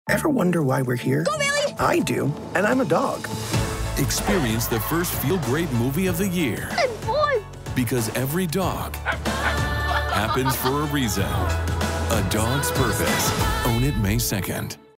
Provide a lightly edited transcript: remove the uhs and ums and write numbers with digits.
Ever wonder why we're here? Go, Billy! I do, and I'm a dog. Experience the first feel-great movie of the year. Good boy! Because every dog happens for a reason. A Dog's Purpose. Own it May 2nd.